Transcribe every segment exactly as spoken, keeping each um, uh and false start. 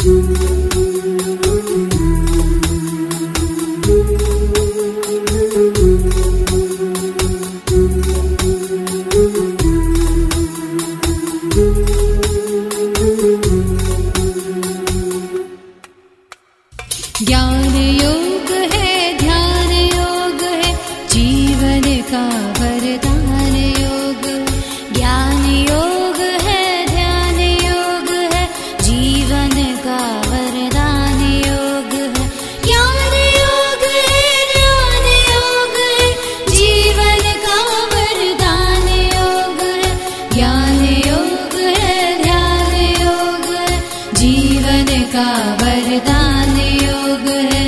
ज्ञान योग है, ध्यान योग है, जीवन का वरदान योग। ज्ञान योग है, ध्यान योग है, जीवन का वरदान योग है। ज्ञान योग है, ध्यान योग है, जीवन का वरदान योग है। ज्ञान योग है, ध्यान योग है, जीवन का वरदान योग है।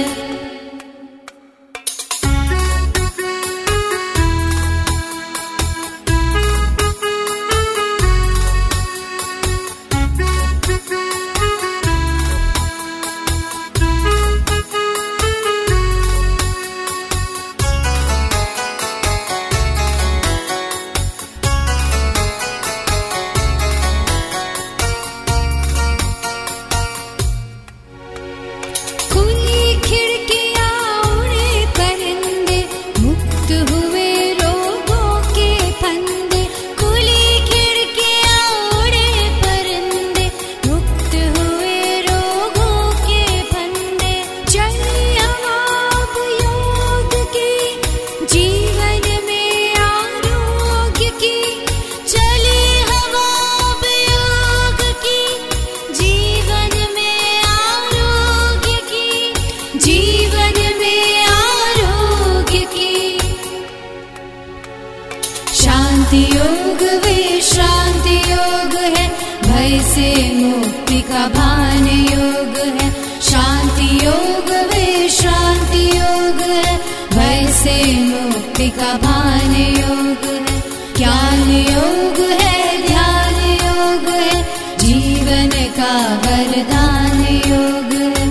शांति योग विश्रांति योग है, भय से मुक्ति का भान योग है। शांति योग विश्रांति योग है, भय से मुक्ति का भान योग है। ज्ञान योग है, ध्यान योग है, जीवन का वरदान योग है।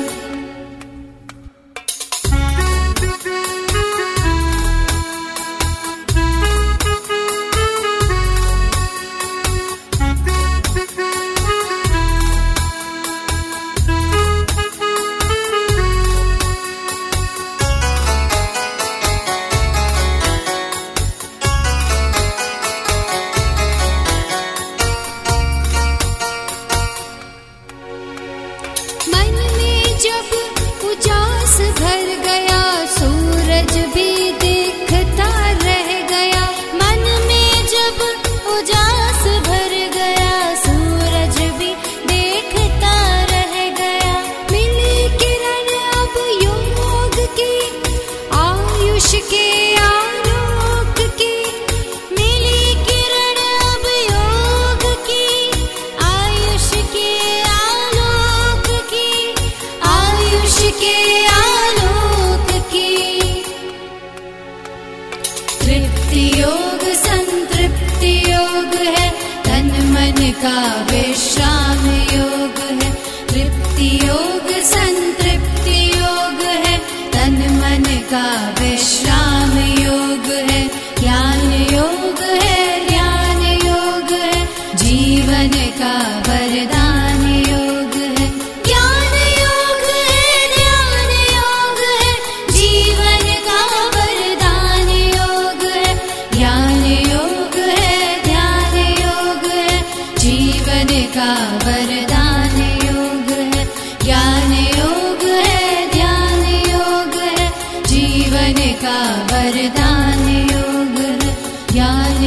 जब उजास भर गया, सूरज भी दिखता रह गया। मन में जब उजास भर गया, सूरज भी देखता रह गया। मिली किरण अब योग की, आयुष के आलोक की। मिली किरण अब योग की, आयुष के आलोक की, आयुष के आलोक की। तृप्ति योग संतृप्ति योग है, तन मन का विश्राम योग है। तृप्ति योग संतृप्ति योग है, तन मन का विश्राम योग है। ज्ञान योग है, ध्यान योग है, जीवन का वरदान योग है। ज्ञान योग है, ध्यान योग है, जीवन का वरदान योग है। ज्ञान योग है, ध्यान योग है, जीवन का वरदान योग है। ज्ञान योग है, ध्यान योग है, जीवन का वरदान योग है। ज्ञान